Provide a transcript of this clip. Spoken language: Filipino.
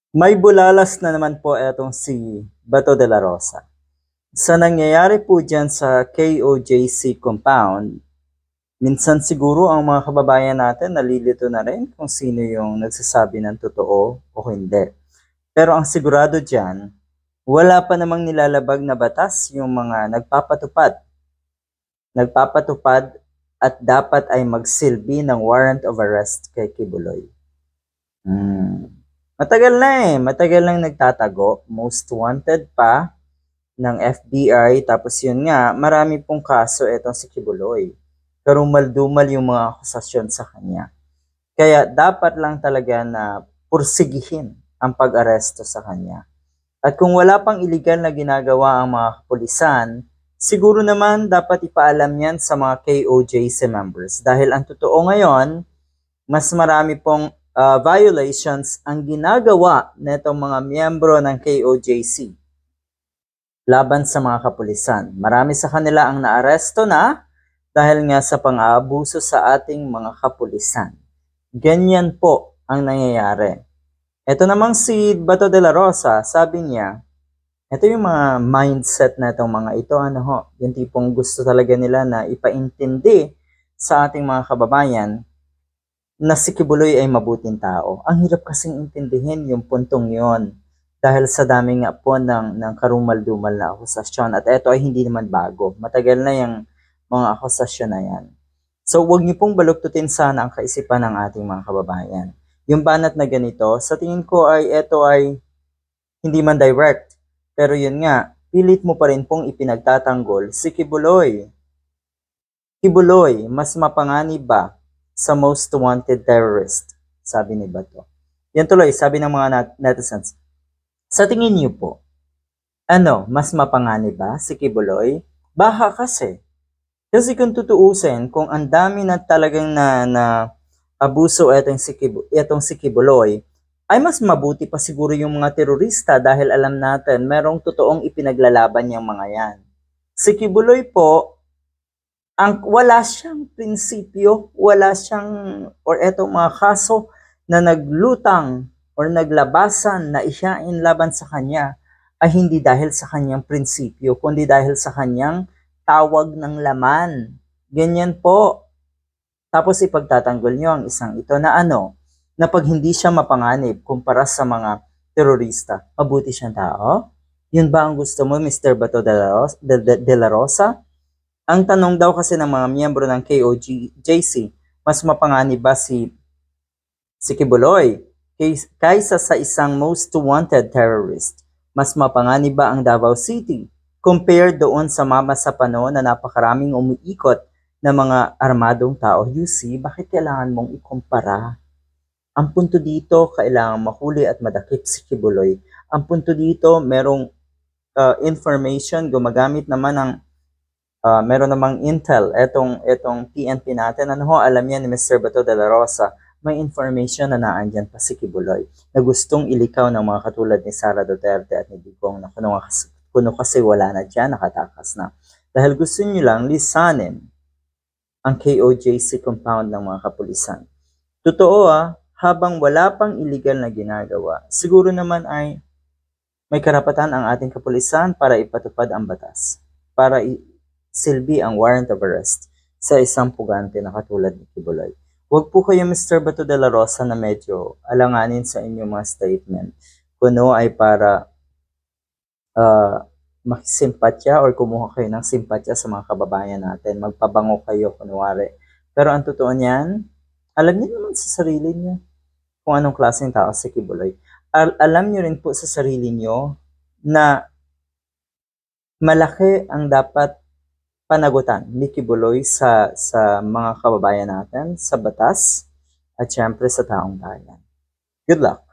May bulalas na naman po etong si Bato de la Rosa. Sa nangyayari po dyan sa KOJC compound, minsan siguro ang mga kababayan natin nalilito na rin kung sino yung nagsasabi ng totoo o hindi. Pero ang sigurado dyan, wala pa namang nilalabag na batas yung mga nagpapatupad. Nagpapatupad at dapat ay magsilbi ng warrant of arrest kay Kibuloy. Matagal nang nagtatago, most wanted pa ng FBI, tapos yun nga, marami pong kaso itong si Kibuloy. Karumal-dumal yung mga akusasyon sa kanya. Kaya dapat lang talaga na pursigihin ang pag-aresto sa kanya. At kung wala pang illegal na ginagawa ang mga kapulisan, siguro naman dapat ipaalam yan sa mga KOJC members. Dahil ang totoo ngayon, mas marami pong violations ang ginagawa nitong mga miyembro ng KOJC laban sa mga kapulisan. Marami sa kanila ang naaresto na dahil nga sa pang-aabuso sa ating mga kapulisan. Ganyan po ang nangyayari. Ito namang si Bato de la Rosa, sabi niya, ito yung mga mindset na itong mga ito, yung tipong gusto talaga nila na ipaintindi sa ating mga kababayan na si Kibuloy ay mabuting tao. Ang hirap kasing intindihin yung puntong yon dahil sa dami nga po ng karumal-dumal na akusasyon. At ito ay hindi naman bago. Matagal na yung mga akusasyon na yan. So huwag niyo pong baluktutin sana ang kaisipan ng ating mga kababayan. Yung banat na ganito, sa tingin ko ay ito ay hindi man direct. Pero yun nga, pilit mo pa rin pong ipinagtatanggol si Kibuloy. Kibuloy, mas mapanganib ba sa most wanted terrorist, sabi ni Bato. Yan tuloy, sabi ng mga netizens. Sa tingin niyo po, mas mapanganib ba si Kibuloy? Baka kasi. Kasi kung tutuusin, kung ang dami na talagang na abuso itong si Kibuloy, ay mas mabuti pa siguro yung mga terorista dahil alam natin merong totoong ipinaglalaban yung mga yan. Si Kibuloy po, wala siyang prinsipyo, wala siyang, or etong mga kaso na naglutang or naglabasan na isyain laban sa kanya ay hindi dahil sa kanyang prinsipyo, kundi dahil sa kanyang tawag ng laman. Ganyan po. Tapos ipagtatanggol nyo ang isang ito na na pag hindi siya mapanganib kumpara sa mga terorista, mabuti siyang tao? Yun ba ang gusto mo, Mr. Bato de la Rosa? Ang tanong daw kasi ng mga miyembro ng KOJC, mas mapanganib ba si Kibuloy kaysa sa isang most wanted terrorist? Mas mapanganib ba ang Davao City compared doon sa Mama Sapano na napakaraming umiikot na mga armadong tao? You see, bakit kailangan mong ikumpara? Ang punto dito, kailangan mahuli at madakip si Kibuloy. Ang punto dito, merong information, gumagamit naman ng meron namang intel, etong PNP natin, alam yan ni Mr. Bato de la Rosa, may information na naandyan pa si Kibuloy na gustong ilikaw ng mga katulad ni Sara Duterte at ni Digong na kuno kasi wala na dyan, nakatakas na. Dahil gusto nyo lang lisanin ang KOJC compound ng mga kapulisan. Totoo habang wala pang illegal na ginagawa, siguro naman ay may karapatan ang ating kapulisan para ipatupad ang batas, para silbi ang warrant of arrest sa isang pugante na katulad ni Kibuloy. Huwag po kayo, Mr. Bato de la Rosa, na medyo alanganin sa inyong mga statement. Kuno ay para makisimpatya or kumuha kayo ng simpatya sa mga kababayan natin. Magpabango kayo, kunwari. Pero ang totoo niyan, alam niyo naman sa sarili niyo kung anong klaseng tao si Kibuloy. Alam niyo rin po sa sarili niyo na malaki ang dapat panagutan ni Kibuloy sa mga kababayan natin, sa batas, at syempre sa taong bayan. Good luck!